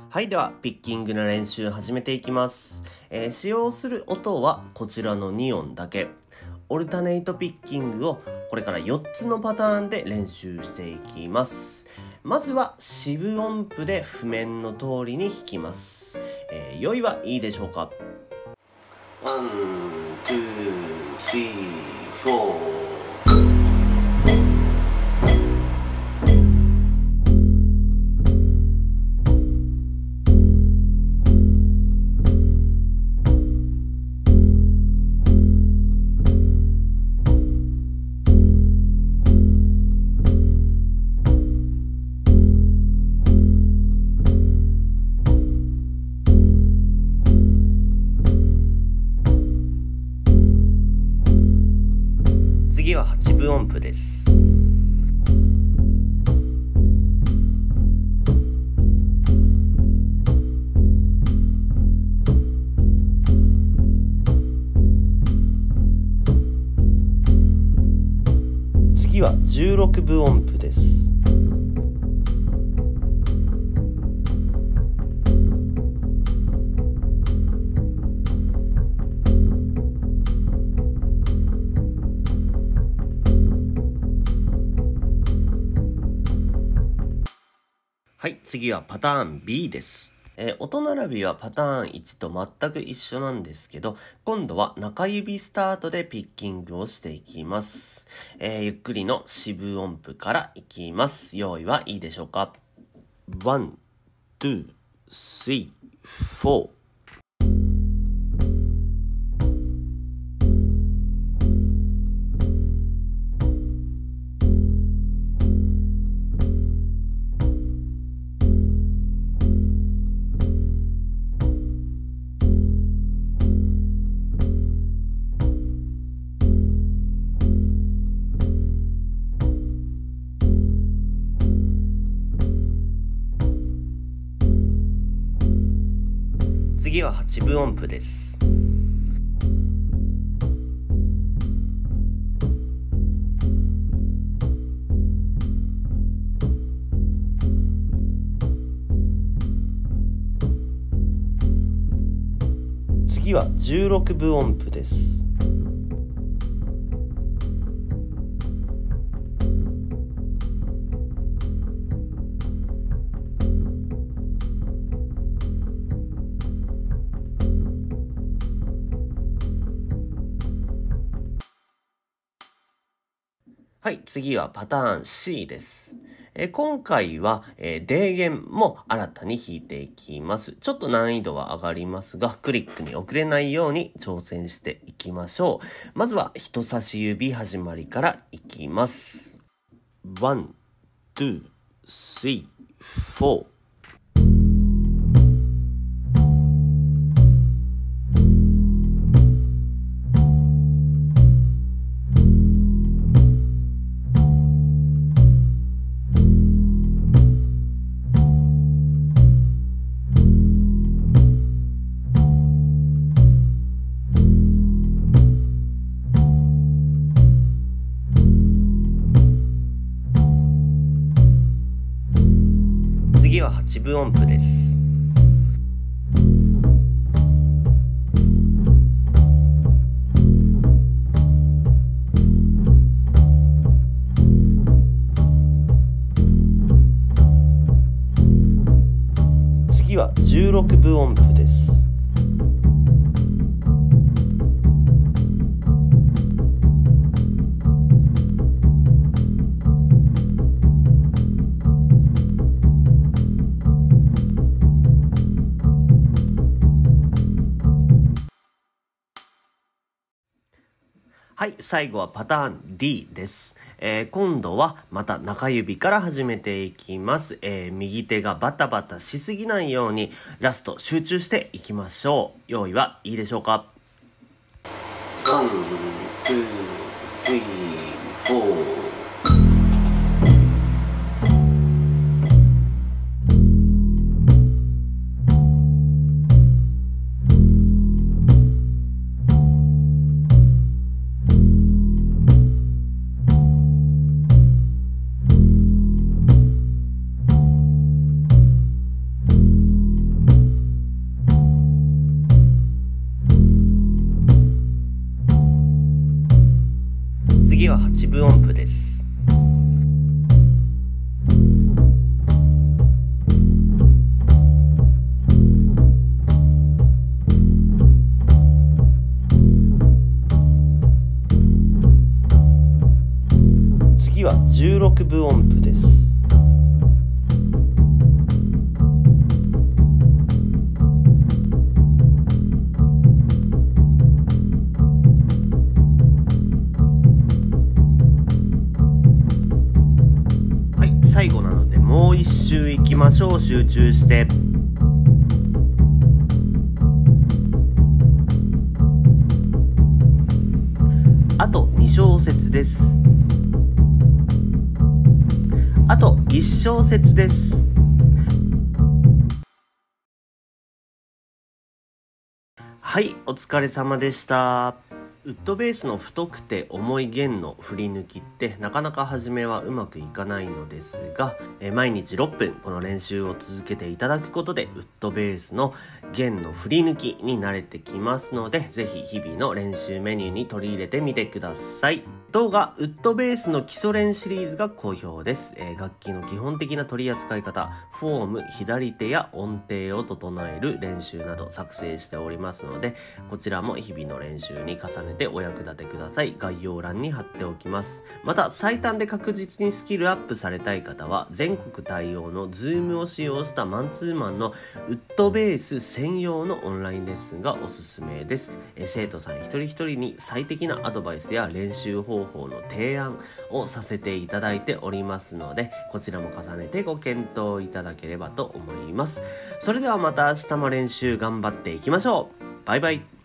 はい、ではピッキングの練習始めていきます。使用する音はこちらの2音だけ。オルタネイトピッキングをこれから4つのパターンで練習していきます。まずは四分音符で譜面の通りに弾きます。用意はいいでしょうか。1、2、3、4。次は8分音符です。次は16分音符です。はい、次はパターン B です。音並びはパターン1と全く一緒なんですけど、今度は中指スタートでピッキングをしていきます。ゆっくりの四分音符からいきます。用意はいいでしょうか。1、2、3、4。次は8分音符です。次は16分音符です。はい、次はパターン C です。今回は、D弦も新たに弾いていきます。ちょっと難易度は上がりますが、クリックに遅れないように挑戦していきましょう。まずは人差し指始まりからいきます。1、2、3、4。次は8分音符です。次は16分音符です。はい、最後はパターン D です。今度はまた中指から始めていきます。右手がバタバタしすぎないようにラスト集中していきましょう。用意はいいでしょうか。1、2、3、4。 次は8分音符です。次は16分音符です。はい、最後なのでもう一周いきましょう。集中して。あと2小節です。あと1小節です。はい、お疲れ様でした。ウッドベースの太くて重い弦の振り抜きってなかなか初めはうまくいかないのですが、毎日6分この練習を続けていただくことでウッドベースの弦の振り抜きに慣れてきますので、ぜひ日々の練習メニューに取り入れてみてください。動画ウッドベースの基礎練シリーズが好評です。楽器の基本的な取り扱い方、フォーム、左手や音程を整える練習など作成しておりますので、こちらも日々の練習に重ねてお役立てください。概要欄に貼っておきます。また最短で確実にスキルアップされたい方は全国対応の Zoom を使用したマンツーマンのウッドベース専用のオンラインレッスンがおすすめです。生徒さん一人一人に最適なアドバイスや練習方法の提案をさせていただいておりますので、こちらも重ねてご検討いただければと思います。それではまた明日も練習頑張っていきましょう。バイバイ。